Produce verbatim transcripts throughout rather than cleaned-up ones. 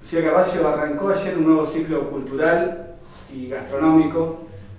Lucía Capacio, arrancó ayer un nuevo ciclo cultural y gastronómico.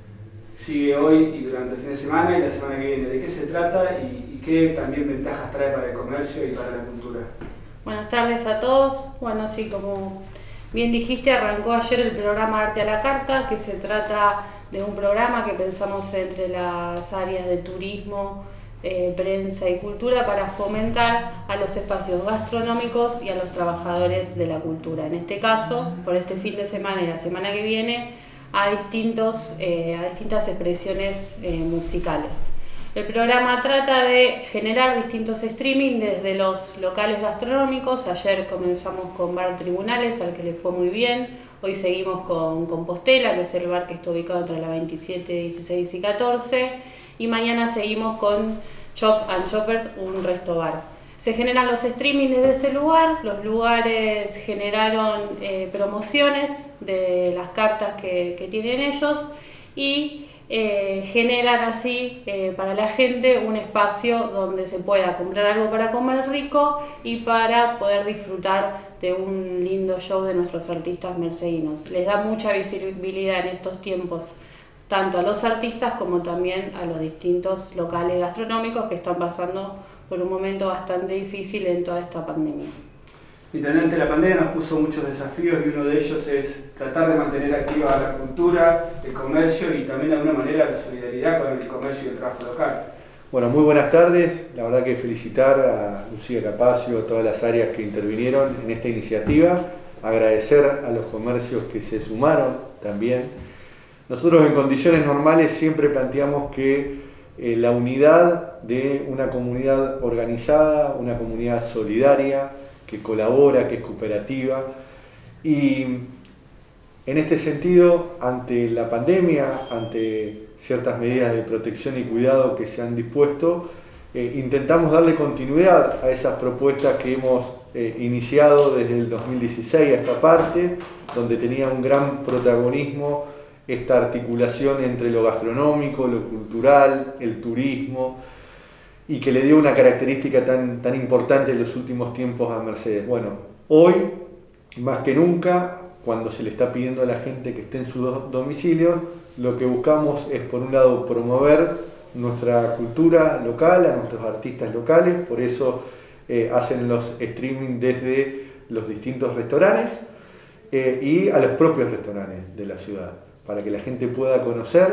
Sigue hoy y durante el fin de semana y la semana que viene. ¿De qué se trata y, y qué también ventajas trae para el comercio y para la cultura? Buenas tardes a todos. Bueno, sí, como bien dijiste, arrancó ayer el programa Arte a la Carta, que se trata de un programa que pensamos entre las áreas de turismo, eh, prensa y cultura para fomentar a los espacios gastronómicos y a los trabajadores de la cultura. En este caso, por este fin de semana y la semana que viene, a, distintos, eh, a distintas expresiones eh, musicales. El programa trata de generar distintos streaming desde los locales gastronómicos. Ayer comenzamos con Bar Tribunales, al que le fue muy bien. Hoy seguimos con Compostela, que es el bar que está ubicado entre la veintisiete, dieciséis y catorce. Y mañana seguimos con Chop and Choppers, un resto bar. Se generan los streaming desde ese lugar. Los lugares generaron eh, promociones de las cartas que, que tienen ellos y Eh, generan así eh, para la gente un espacio donde se pueda comprar algo para comer rico y para poder disfrutar de un lindo show de nuestros artistas mercedinos. Les da mucha visibilidad en estos tiempos tanto a los artistas como también a los distintos locales gastronómicos que están pasando por un momento bastante difícil en toda esta pandemia. Literalmente la pandemia nos puso muchos desafíos y uno de ellos es tratar de mantener activa la cultura, el comercio y también de alguna manera la solidaridad con el comercio y el trabajo local. Bueno, muy buenas tardes. La verdad que felicitar a Lucía Capacio, a todas las áreas que intervinieron en esta iniciativa, agradecer a los comercios que se sumaron también. Nosotros en condiciones normales siempre planteamos que eh, la unidad de una comunidad organizada, una comunidad solidaria, que colabora, que es cooperativa, y en este sentido, ante la pandemia, ante ciertas medidas de protección y cuidado que se han dispuesto, eh, intentamos darle continuidad a esas propuestas que hemos eh, iniciado desde el dos mil dieciséis a esta parte, donde tenía un gran protagonismo esta articulación entre lo gastronómico, lo cultural, el turismo, y que le dio una característica tan, tan importante en los últimos tiempos a Mercedes. Bueno, hoy, más que nunca, cuando se le está pidiendo a la gente que esté en sus domicilios, lo que buscamos es, por un lado, promover nuestra cultura local, a nuestros artistas locales, por eso eh, hacen los streaming desde los distintos restaurantes eh, y a los propios restaurantes de la ciudad, para que la gente pueda conocer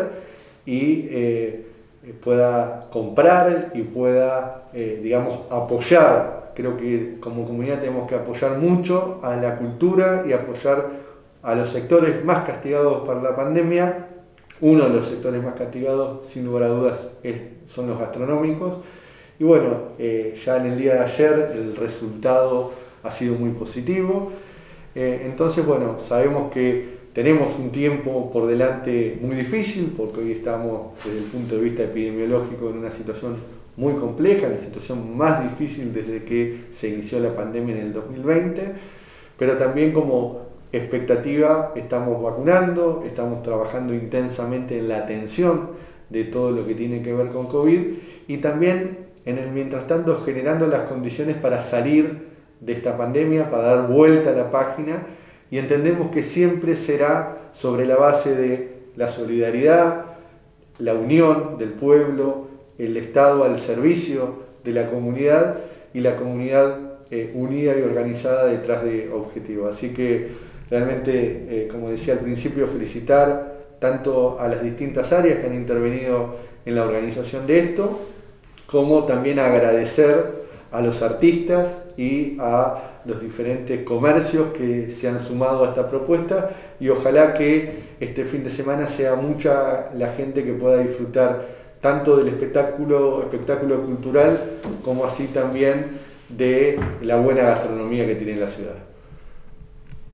y eh, pueda comprar y pueda, eh, digamos, apoyar. Creo que como comunidad tenemos que apoyar mucho a la cultura y apoyar a los sectores más castigados por la pandemia. Uno de los sectores más castigados, sin lugar a dudas, es, son los gastronómicos. Y bueno, eh, ya en el día de ayer el resultado ha sido muy positivo. Eh, entonces, bueno, sabemos que tenemos un tiempo por delante muy difícil, porque hoy estamos desde el punto de vista epidemiológico en una situación muy compleja, la situación más difícil desde que se inició la pandemia en el dos mil veinte, pero también como expectativa estamos vacunando, estamos trabajando intensamente en la atención de todo lo que tiene que ver con COVID y también en el mientras tanto generando las condiciones para salir de esta pandemia, para dar vuelta a la página. Y entendemos que siempre será sobre la base de la solidaridad, la unión del pueblo, el Estado al servicio de la comunidad y la comunidad eh, unida y organizada detrás de objetivos. Así que realmente, eh, como decía al principio, felicitar tanto a las distintas áreas que han intervenido en la organización de esto, como también agradecer a los artistas y a los diferentes comercios que se han sumado a esta propuesta y ojalá que este fin de semana sea mucha la gente que pueda disfrutar tanto del espectáculo, espectáculo cultural como así también de la buena gastronomía que tiene la ciudad.